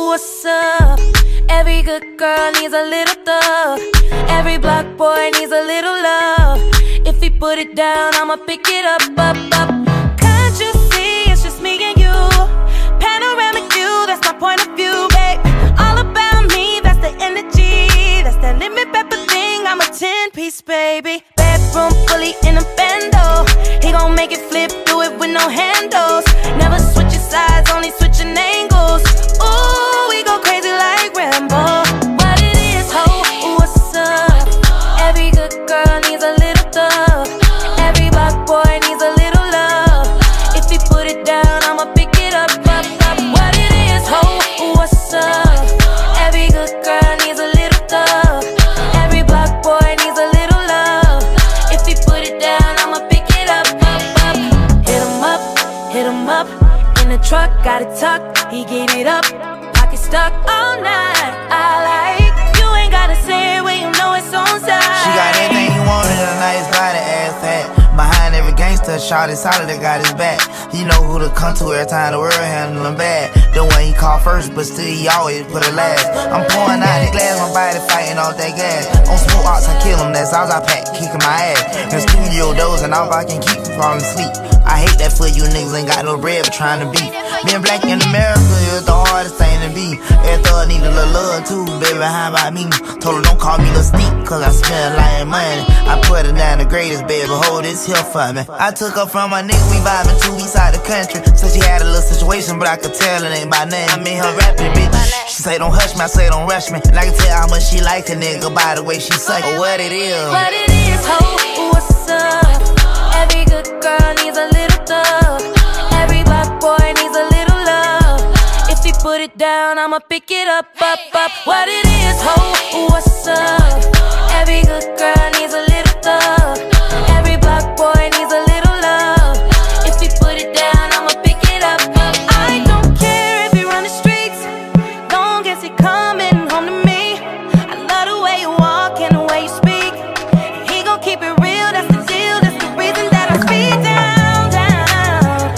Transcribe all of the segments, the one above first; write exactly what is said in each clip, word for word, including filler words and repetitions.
what's up? Every good girl needs a little thug. Every block boy needs a little love. If he put it down, I'ma pick it up, up, up. Can't you see it's just me and you? Panoramic view, that's my point of view, babe. All about me, that's the energy. That's that lemon pepper thing, I'm a ten-piece, baby. Bedroom fully in a bando. He gon' make it flip, do it with no handles. Never switching sides, only switching angles. Ooh, we go crazy like Rambo. What it is, ho, what's up? Every good girl needs a little thug. Every block boy needs a little love. If he put it down, I'ma pick it up, up, up. What it is, ho, what's up? Every good girl needs a little thug. Every block boy needs a little love. If he put it down, I'ma pick it up, up, up. Hit him up, hit him up. In the truck, got it tucked, he get it up. Pocket stuck all night, I like. You ain't gotta say it when you know it's on side. She got everything you wanted, a nice body, ass fat. Behind every gangster, shawty solid, that got his back. He know who to come to every time the world handle him bad. The one he called first, but still he always put it last. I'm pouring out the glass, my body fighting off that gas. On smoke ox, I kill him, that's all I pack, kicking my ass. In the studio doors, and all I can keep from falling asleep. I hate that for you niggas ain't got no bread but trying to beat. Being black in America is the hardest thing to be. Every thug need a little love too, baby, how about me? Told her don't call me Lil Steep, cause I spend a lot of money. I put her down the greatest, baby, hold this here for me. I took her from my nigga, we vibing two weeks out the country. Said she had a little situation, but I could tell it ain't by name. I mean her rapping, bitch. She say don't hush me, I say don't rush me. And I can tell how much she like a nigga by the way she suck or what it is. What it is, ho, what's up? Every good girl needs a little thug. Every block boy needs a little love. If he put it down, I'ma pick it up, up, up. What it is, ho, what's up? Every good girl needs a little thug. Every block boy needs a little love. If he put it down, I'ma pick it up, up. I don't care if he run the streets, long as he coming home to me. I love the way you walk and the way you speak. He gon' keep it real, that's the deal. That's the reason that I speed down, down.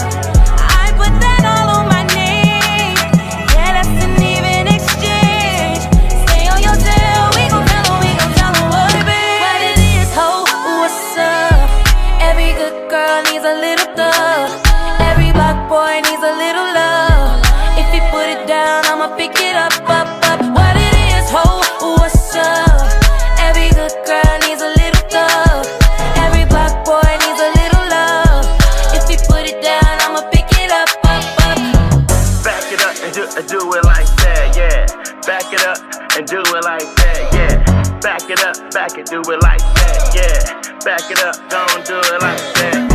I put that all on my name. Yeah, that's an even exchange. Stay on your tail, we gon' tell him, we gon' tell him what it be. What it is, ho, what's up? Every good girl needs a little thug. Every block boy needs a little love. If he put it down, I'ma pick it up, up, up. What it is, ho, what's up? Every good girl needs a little thug. Every block boy needs a little love. If he put it down, I'ma pick it up, up, up. Back it up and do, and do it like that, yeah. Back it up and do it like that, yeah. Back it up, back it, do it like that, yeah. Back it up, don't do it like that.